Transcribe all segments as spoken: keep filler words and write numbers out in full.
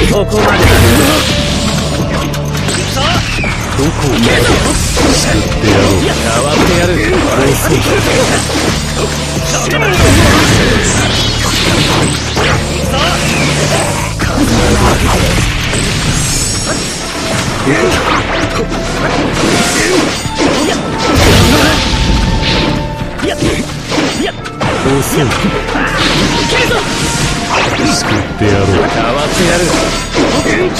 ここまでだ。どこを救ってやろう。変わってやる。どうせ救ってやろう。変わってやる。どこを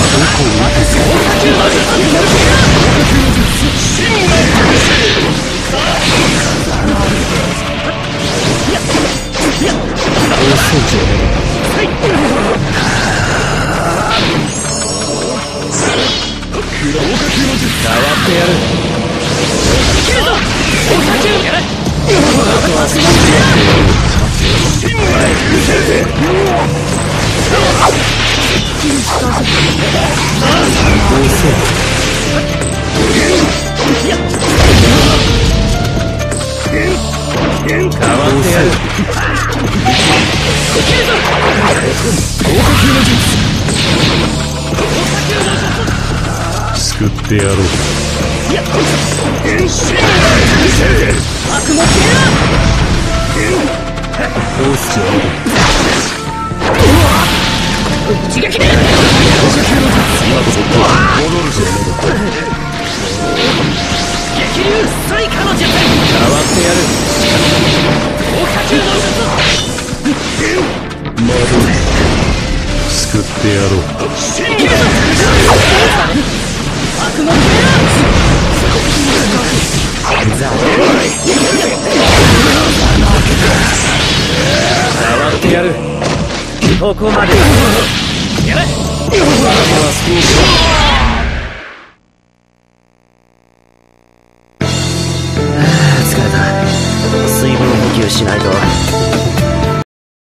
救ってやろう。どうしよう。一撃で今こそ戻るぞ。激流ストライカーの術。変わってやる。豪華級の術。戻る。救ってやろう。悪魔のザ変わってやる。ここまでだ。やれ。あとはスピード。ああ疲れた。水分補給しないと。